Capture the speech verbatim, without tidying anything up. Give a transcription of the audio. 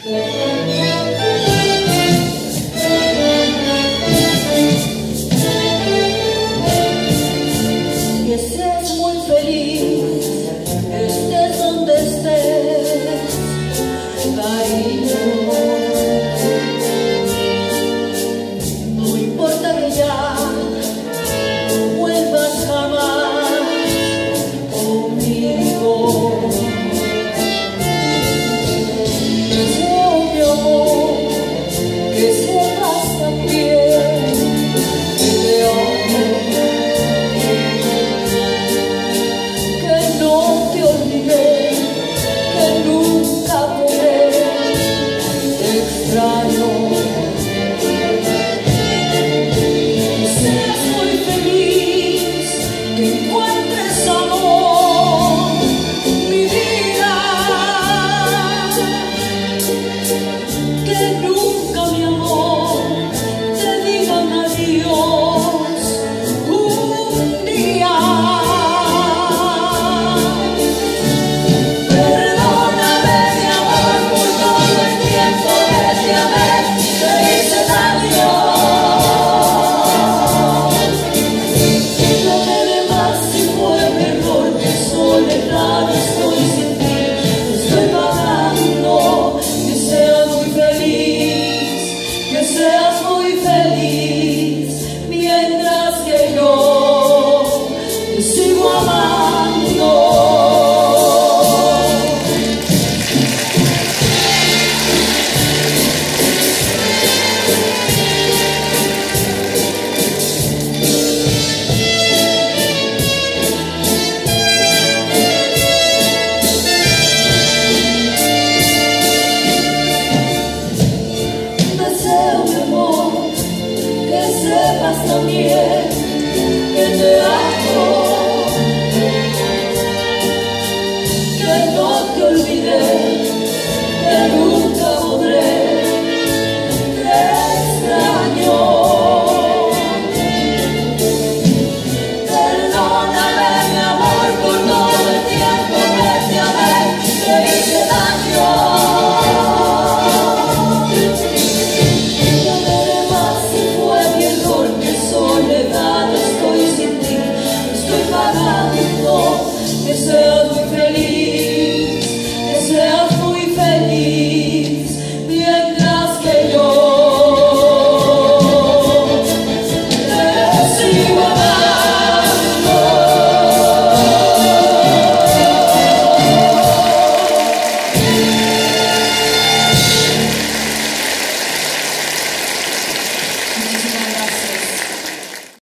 Que seas muy feliz, estés donde estés, cariño. No importa que ya no vuelvas jamás conmigo. Deseo, mi amor, que sepas también que te amo, que no te olvidé, que nunca podré, te extraño. Que seas muy feliz, que encuentres amor, mi vida, que nunca, mi amor, te digan adiós un día. Perdóname, mi amor, por todo el tiempo que te amé, te hice daño. Lo que demás si fue mi error, que soledad estoy sin ti, estoy pagando. Que seas muy feliz, que seas muy feliz, mientras que yo te sigo amando. Deseo, mi amor, que sepas también que te amo, que no te olvidé, que nunca podré, te extraño. Perdóname, mi amor, por todo el tiempo que te amé, te hice daño. Lo que demás si fue mi error, que soledad estoy sin ti, estoy pagando. Que seas muy feliz, que seas muy feliz, mientras que yo te sigo amando. Muchísimas gracias.